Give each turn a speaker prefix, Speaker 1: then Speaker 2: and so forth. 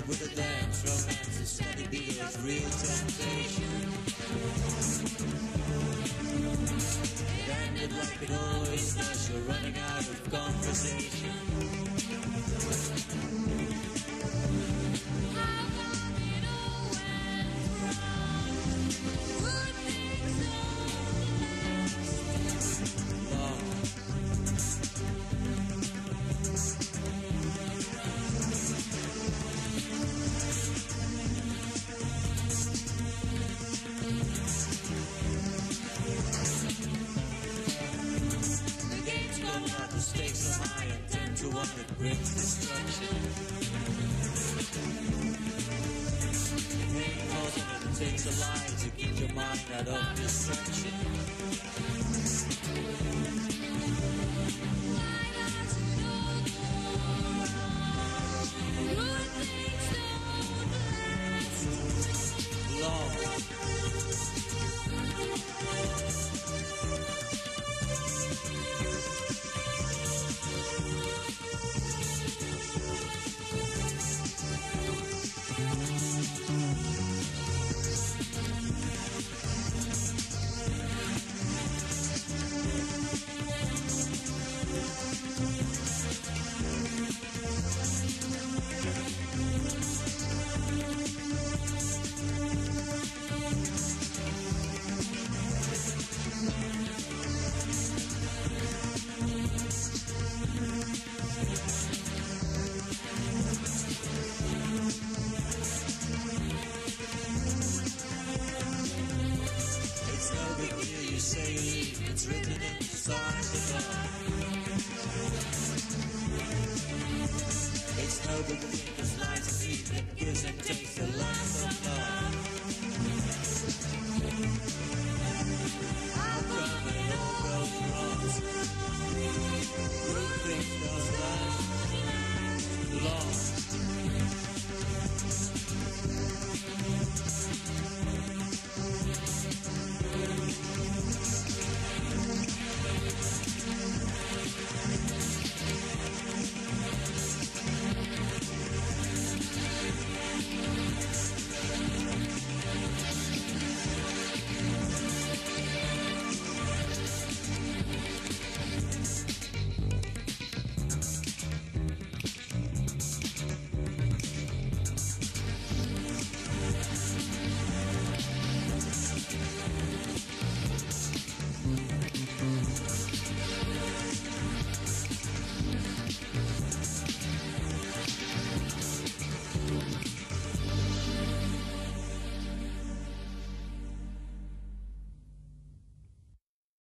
Speaker 1: with a dance, romance, and steady beat of real temptation. It ended like it always does, you're running out of conversation.
Speaker 2: How come it all went wrong? Good things only last.
Speaker 1: The game's gone out, the stakes are high, and 10 to 1 it brings destruction. Pain calls and it takes a lie to keep your mind out of destruction.